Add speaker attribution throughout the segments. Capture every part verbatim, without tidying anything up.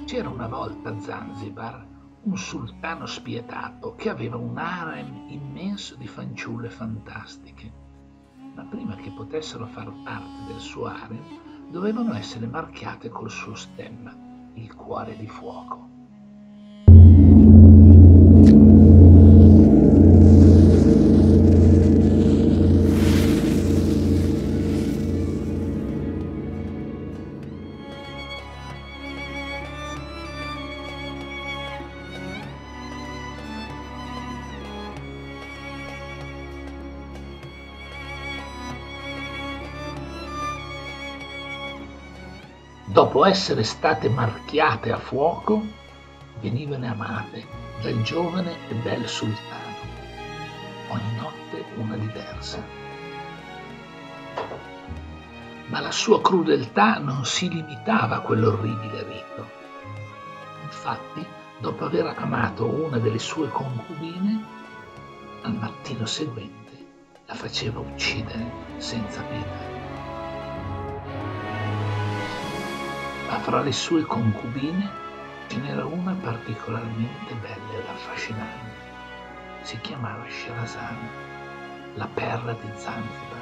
Speaker 1: C'era una volta a Zanzibar un sultano spietato che aveva un harem immenso di fanciulle fantastiche, ma prima che potessero far parte del suo harem dovevano essere marchiate col suo stemma, il cuore di fuoco. Dopo essere state marchiate a fuoco, venivano amate dal giovane e bel sultano, ogni notte una diversa. Ma la sua crudeltà non si limitava a quell'orribile rito. Infatti, dopo aver amato una delle sue concubine, al mattino seguente la faceva uccidere senza pietà. Ma fra le sue concubine ce n'era una particolarmente bella ed affascinante. Si chiamava Sherazade, la perla di Zanzibar.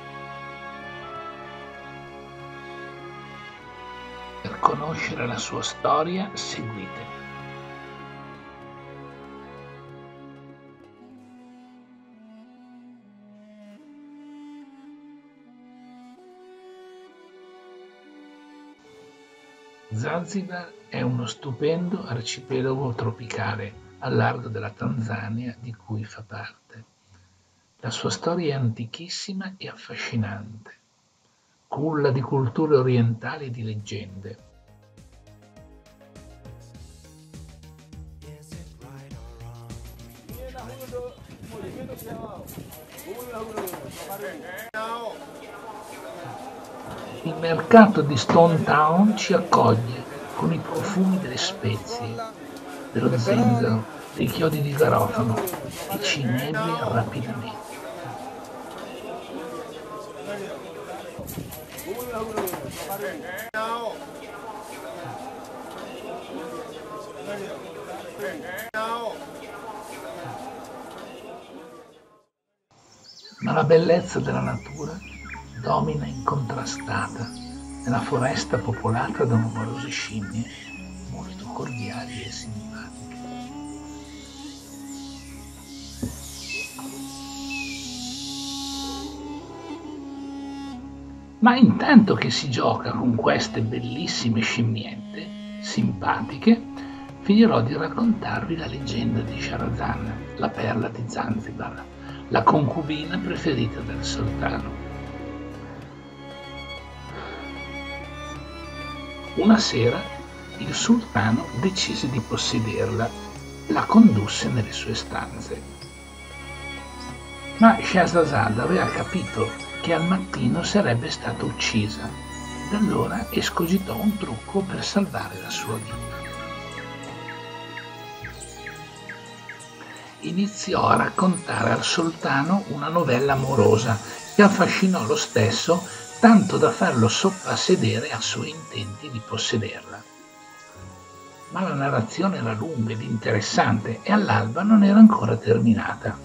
Speaker 1: Per conoscere la sua storia, seguitemi. Zanzibar è uno stupendo arcipelago tropicale al largo della Tanzania di cui fa parte. La sua storia è antichissima e affascinante, culla di culture orientali e di leggende. Il mercato di Stone Town ci accoglie con i profumi delle spezie, dello zenzero, dei chiodi di garofano e ci inebria rapidamente. Ma la bellezza della natura domina incontrastata nella foresta popolata da numerose scimmie molto cordiali e simpatiche. Ma intanto che si gioca con queste bellissime scimmiette simpatiche, finirò di raccontarvi la leggenda di Sherazade, la perla di Zanzibar, la concubina preferita del sultano. Una sera il sultano decise di possederla, la condusse nelle sue stanze. Ma Sherazade aveva capito che al mattino sarebbe stata uccisa ed allora escogitò un trucco per salvare la sua vita. Iniziò a raccontare al sultano una novella amorosa che affascinò lo stesso tanto da farlo soprassedere ai suoi intenti di possederla. Ma la narrazione era lunga ed interessante e all'alba non era ancora terminata.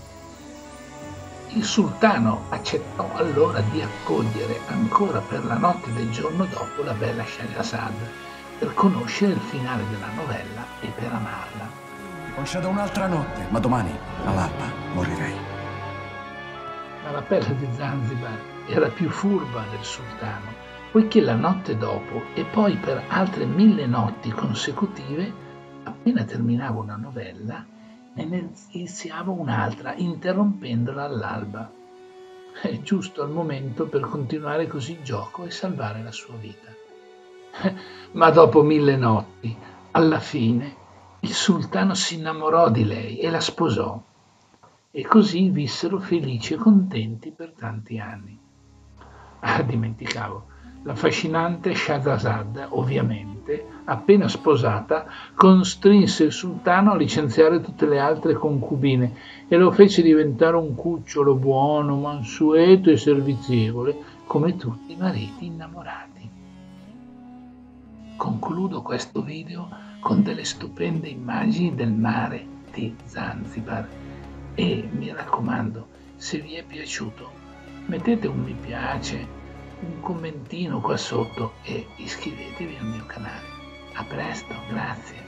Speaker 1: Il sultano accettò allora di accogliere ancora per la notte del giorno dopo la bella Sherazade per conoscere il finale della novella e per amarla.
Speaker 2: Ti concedo un'altra notte, ma domani all'alba morirei.
Speaker 1: Ma la perla di Zanzibar era più furba del sultano, poiché la notte dopo e poi per altre mille notti consecutive, appena terminava una novella, ne iniziava un'altra, interrompendola all'alba. È giusto al momento per continuare così il gioco e salvare la sua vita. Ma dopo mille notti, alla fine, il sultano si innamorò di lei e la sposò. E così vissero felici e contenti per tanti anni. Ah, dimenticavo, l'affascinante Sherazade, ovviamente, appena sposata, costrinse il sultano a licenziare tutte le altre concubine e lo fece diventare un cucciolo buono, mansueto e servizievole, come tutti i mariti innamorati. concludo questo video con delle stupende immagini del mare di Zanzibar e mi raccomando, se vi è piaciuto mettete un mi piace, un commentino qua sotto e iscrivetevi al mio canale. A presto, grazie.